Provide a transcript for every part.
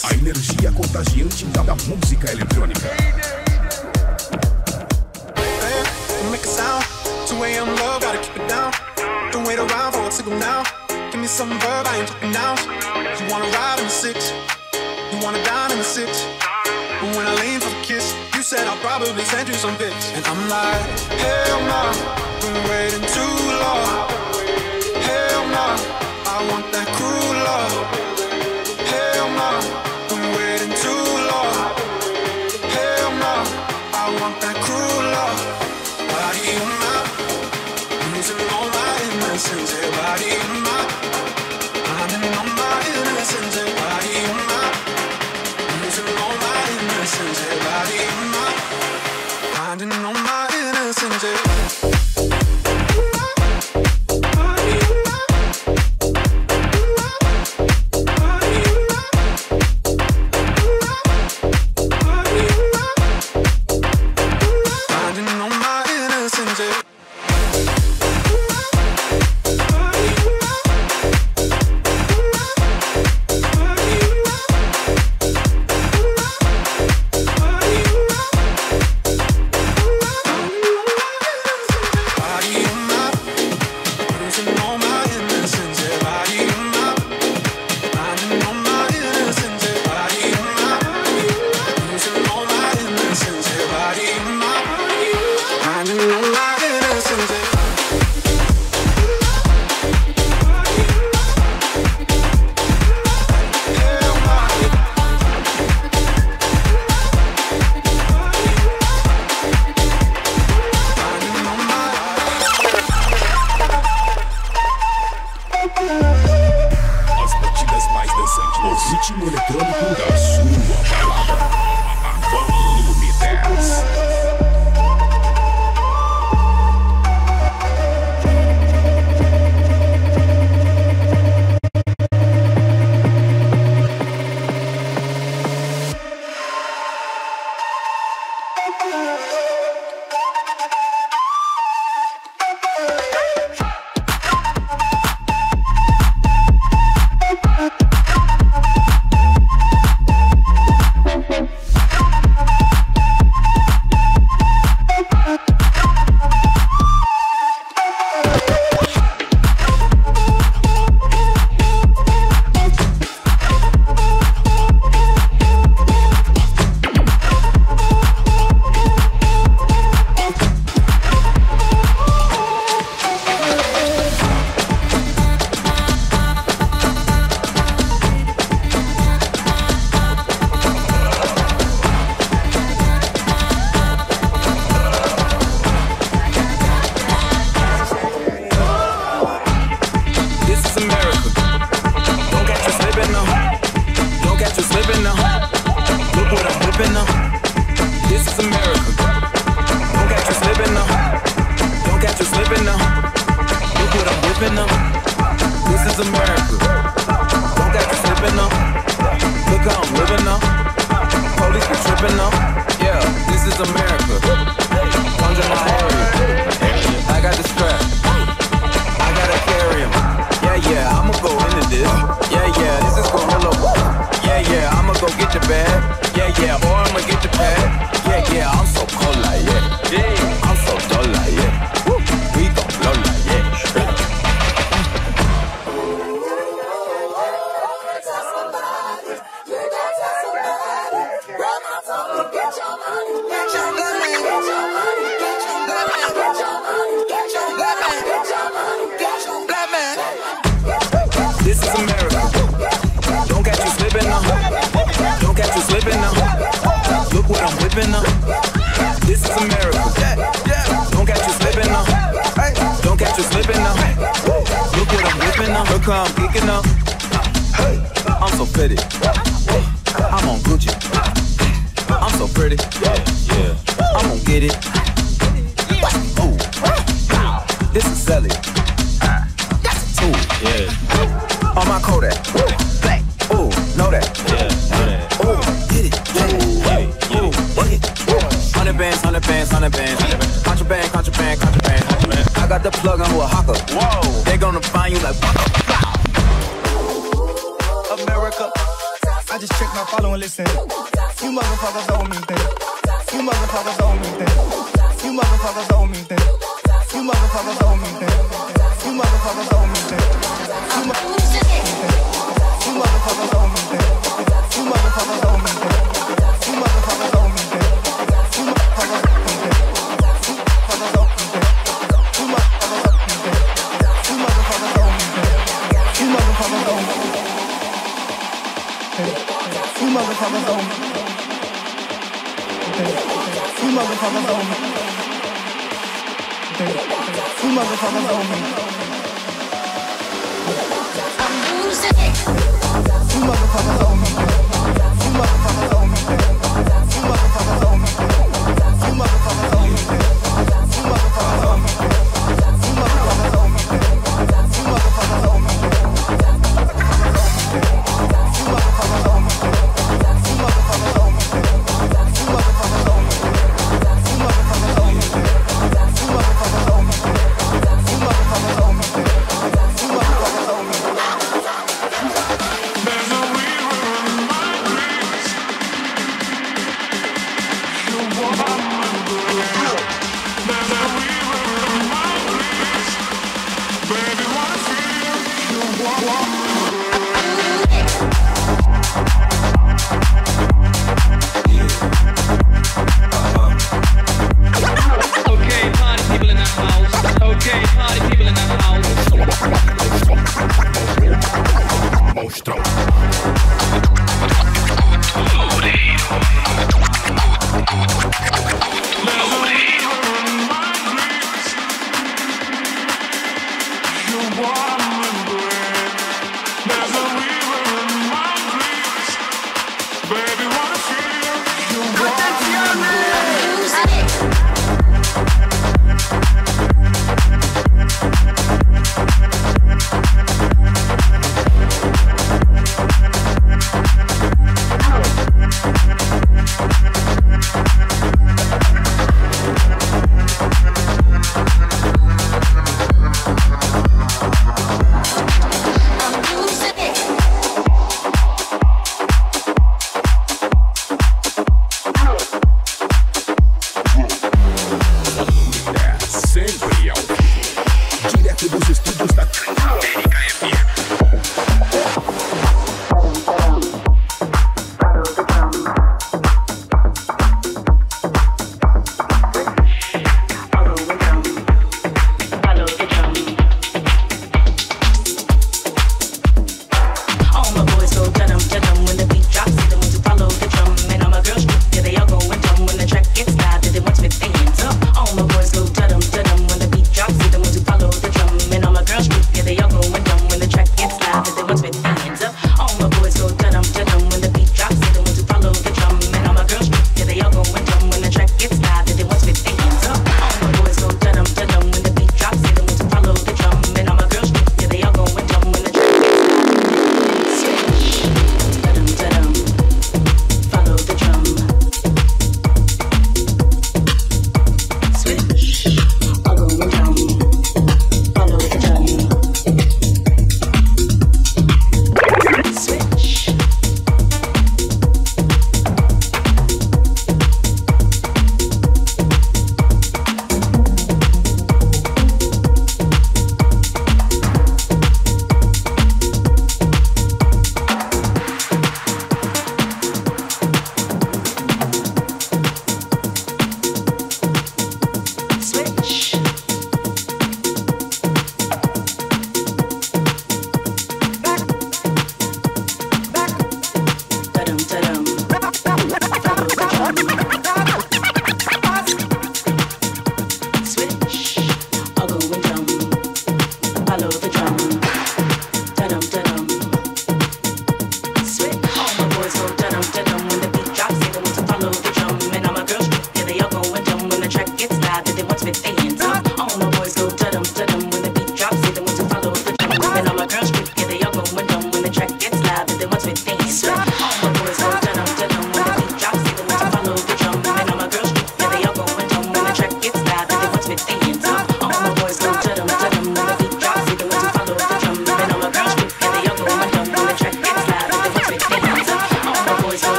A energia contagiante da música eletrônica. Make a sound, 2 AM love, gotta keep it down. Don't wait around for a signal now. Give me some verb, I ain't talking now. You wanna ride in the 6, you wanna dine in the 6. But when I lean for the kiss, you said I'll probably send you some pics. And I'm like, hell no, been waiting too long. Hell no, I want that cruel love. Hell no, been waiting too long. Hell no, I want that cruel love. Body on my, losing all my innocence. Body on my, finding all my innocence. Body on my, losing all my innocence. Body on my, finding all my innocence. got the plug on who a hawker. Whoa. They gonna find you like America. I just check my follow and listen. You motherfuckers don't mean things. You motherfuckers don't mean things. You motherfuckers don't mean things. You motherfuckers don't mean things. You motherfuckers don't mean things. You motherfuckers don't mean things. You motherfuckers don't mean things. You motherfuckers don't mean things. You motherfuckers don't mean things. You motherfuckers don't mean things. You motherfuckers don't mean things. You motherfuckers don't mean things. You motherfuckers don't mean things. You motherfuckers don't mean things. You motherfuckers don't mean things. I'm losing it. You motherfuckers don't mean things. You motherfuckers don't mean things. You motherfuckers don't mean things. You motherfuckers don't mean things. You motherfuckers don't mean things. You motherfuckers don't mean things. You motherfuckers don't mean things. You motherfuckers don't mean things. You motherfuckers don't mean things. You motherfuckers don't mean things. You motherfuckers don't mean things. You motherfuckers don't mean things. You motherfuckers don't mean things. You motherfuckers don't mean things. There's a river in my dreams. You walk on my grave. There's a river in my dreams. Baby, wanna feel you walk on my Okay, party people in the house. Okay, party people in the house. Monstro. Baby, wanna feel you walk Sempre ao vivo. Direto dos estúdios da América FM.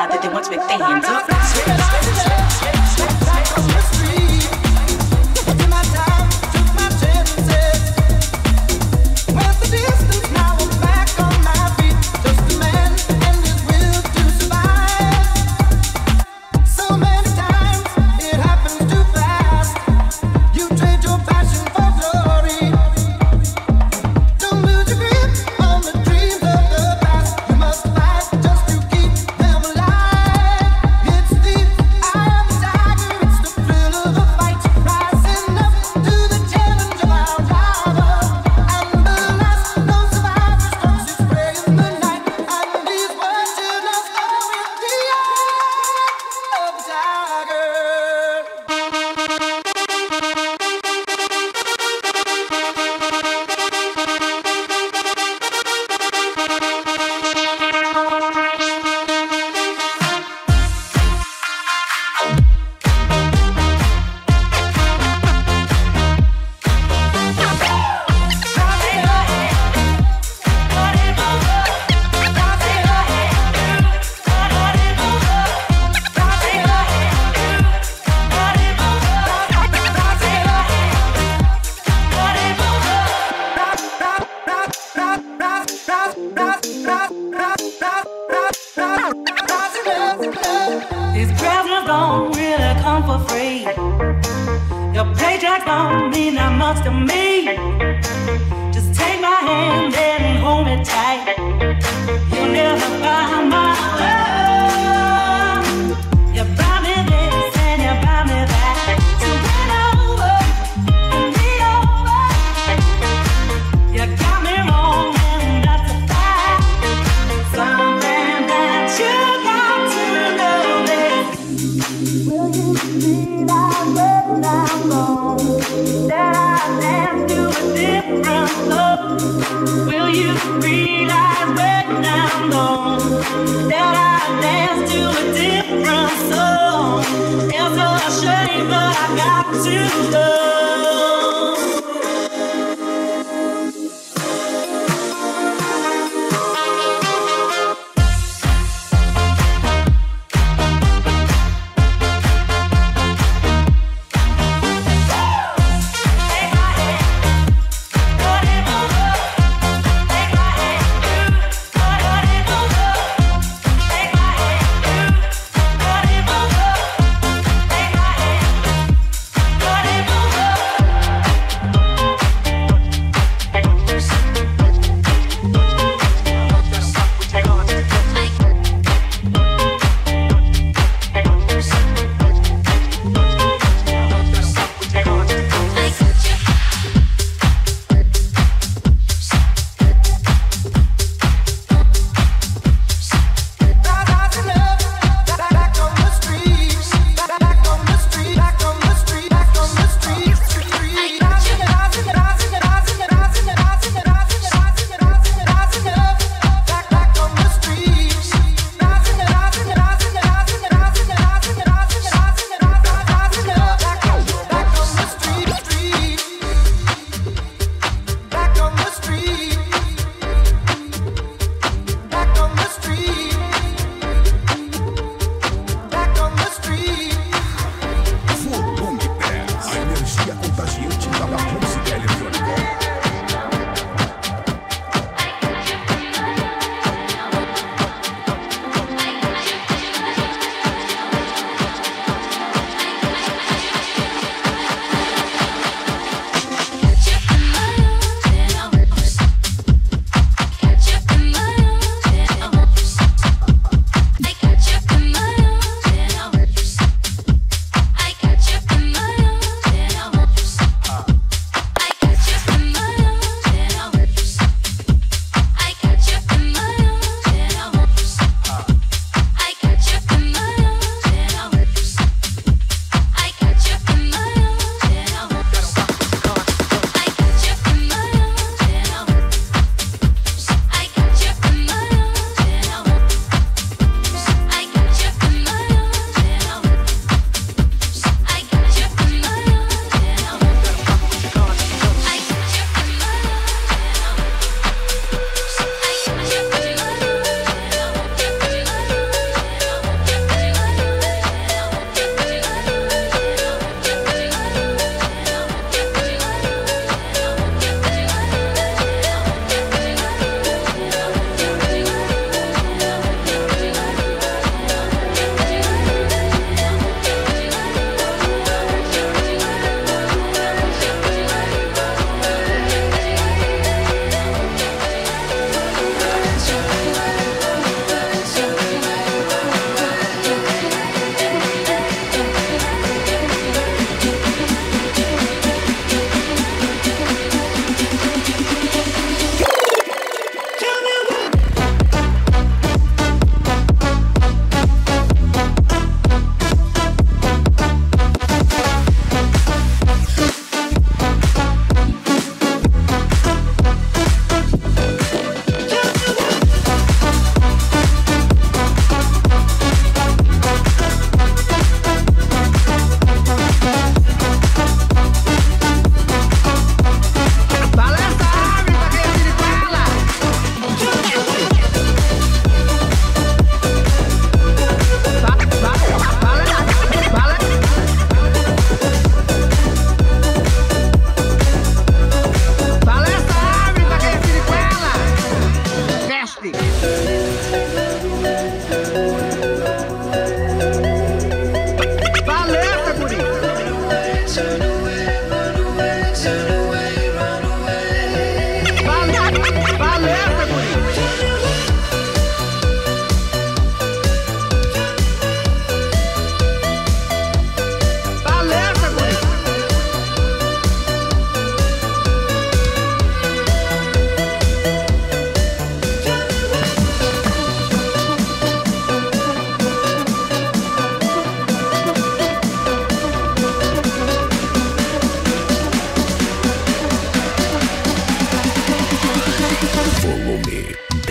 crowd that they want to make their hands up. These presents don't really come for free. Your paycheck don't mean that much to me. Just take my hand and hold me tight. You'll never find my love. You buy me this and you buy me that. So win over and be over. You got me wrong and that's a fact. Something that you got to know is, will you realize when I'm gone that I dance to a different love? Will you realize when I'm gone that I dance to a different song? It's a shame, but I got to go. Take my hand,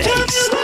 bass.